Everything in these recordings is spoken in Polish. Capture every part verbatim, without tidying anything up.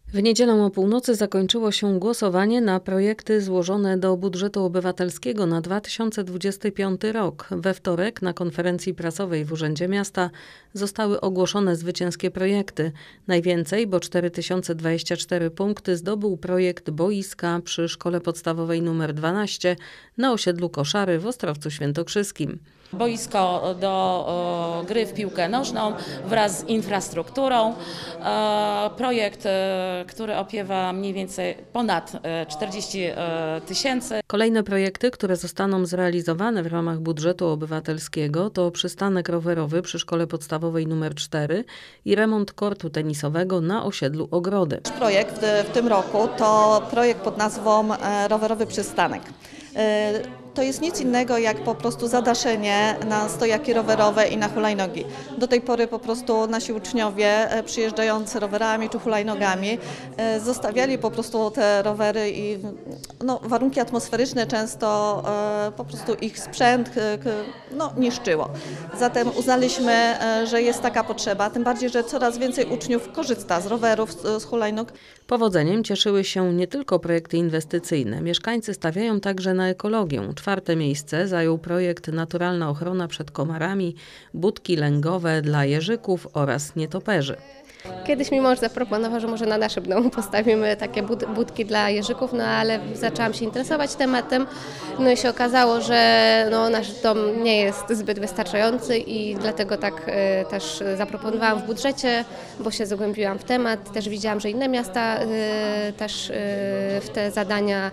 W niedzielę o północy zakończyło się głosowanie na projekty złożone do budżetu obywatelskiego na dwa tysiące dwudziesty piąty rok. We wtorek na konferencji prasowej w Urzędzie Miasta zostały ogłoszone zwycięskie projekty. Najwięcej, bo cztery tysiące dwadzieścia cztery punkty, zdobył projekt boiska przy Szkole Podstawowej nr dwanaście na osiedlu Koszary w Ostrowcu Świętokrzyskim. Boisko do o, gry w piłkę nożną wraz z infrastrukturą. E, projekt, e, który opiewa mniej więcej ponad e, czterdzieści tysięcy. Kolejne projekty, które zostaną zrealizowane w ramach budżetu obywatelskiego, to przystanek rowerowy przy Szkole Podstawowej nr cztery i remont kortu tenisowego na osiedlu Ogrody. Projekt w, w tym roku to projekt pod nazwą e, Rowerowy Przystanek. E, To jest nic innego jak po prostu zadaszenie na stojaki rowerowe i na hulajnogi. Do tej pory po prostu nasi uczniowie przyjeżdżający rowerami czy hulajnogami zostawiali po prostu te rowery i no, warunki atmosferyczne często po prostu ich sprzęt no, niszczyło. Zatem uznaliśmy, że jest taka potrzeba, tym bardziej, że coraz więcej uczniów korzysta z rowerów, z hulajnóg. Powodzeniem cieszyły się nie tylko projekty inwestycyjne. Mieszkańcy stawiają także na ekologię. Czwarte miejsce zajął projekt Naturalna ochrona przed komarami, budki lęgowe dla jeżyków oraz nietoperzy. Kiedyś mi mąż zaproponował, że może na naszym domu postawimy takie bud- budki dla jeżyków, no ale zaczęłam się interesować tematem, no i się okazało, że no, nasz dom nie jest zbyt wystarczający i dlatego tak y, też zaproponowałam w budżecie, bo się zagłębiłam w temat, też widziałam, że inne miasta y, też y, w te zadania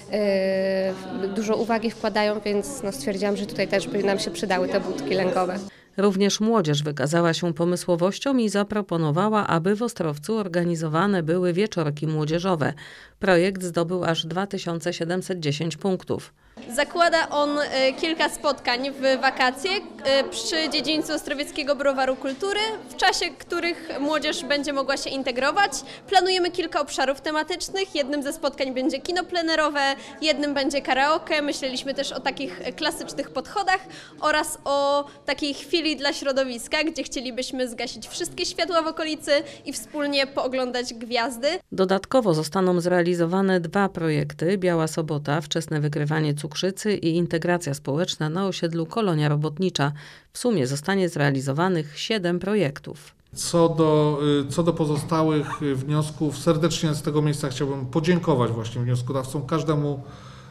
y, dużo uwagi wkładają, więc no, stwierdziłam, że tutaj też by nam się przydały te budki lęgowe. Również młodzież wykazała się pomysłowością i zaproponowała, aby w Ostrowcu organizowane były wieczorki młodzieżowe. Projekt zdobył aż dwa tysiące siedemset dziesięć punktów. Zakłada on kilka spotkań w wakacje przy dziedzińcu Ostrowieckiego Browaru Kultury, w czasie których młodzież będzie mogła się integrować. Planujemy kilka obszarów tematycznych. Jednym ze spotkań będzie kino plenerowe, jednym będzie karaoke. Myśleliśmy też o takich klasycznych podchodach oraz o takiej chwili dla środowiska, gdzie chcielibyśmy zgasić wszystkie światła w okolicy i wspólnie pooglądać gwiazdy. Dodatkowo zostaną zrealizowane dwa projekty: Biała Sobota, wczesne wykrywanie cukrzycy i integracja społeczna na osiedlu Kolonia Robotnicza. W sumie zostanie zrealizowanych siedem projektów. Co do, co do pozostałych wniosków, serdecznie z tego miejsca chciałbym podziękować właśnie wnioskodawcom, każdemu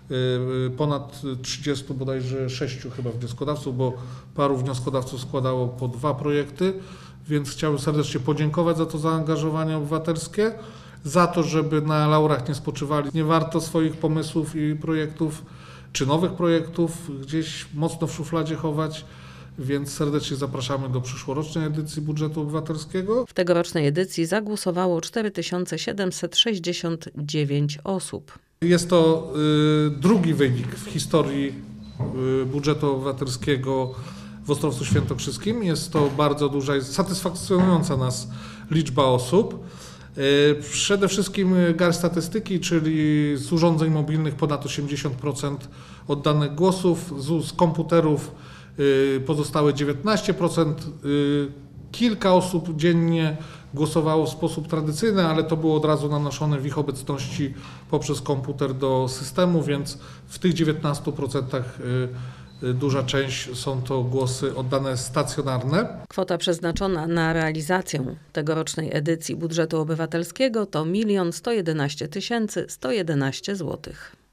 ponad trzydziestu, bodajże sześciu chyba wnioskodawców, bo paru wnioskodawców składało po dwa projekty, więc chciałbym serdecznie podziękować za to zaangażowanie obywatelskie, za to, żeby na laurach nie spoczywali. Nie warto swoich pomysłów i projektów, czy nowych projektów gdzieś mocno w szufladzie chować, więc serdecznie zapraszamy do przyszłorocznej edycji budżetu obywatelskiego. W tegorocznej edycji zagłosowało cztery tysiące siedemset sześćdziesiąt dziewięć osób. Jest to y, drugi wynik w historii y, budżetu obywatelskiego w Ostrowcu Świętokrzyskim. Jest to bardzo duża i satysfakcjonująca nas liczba osób. Przede wszystkim garść statystyki, czyli z urządzeń mobilnych ponad osiemdziesiąt procent oddanych głosów, z komputerów pozostałe dziewiętnaście procent. Kilka osób dziennie głosowało w sposób tradycyjny, ale to było od razu nanoszone w ich obecności poprzez komputer do systemu, więc w tych dziewiętnastu procentach duża część są to głosy oddane stacjonarne. Kwota przeznaczona na realizację tegorocznej edycji budżetu obywatelskiego to milion sto jedenaście tysięcy sto jedenaście złotych.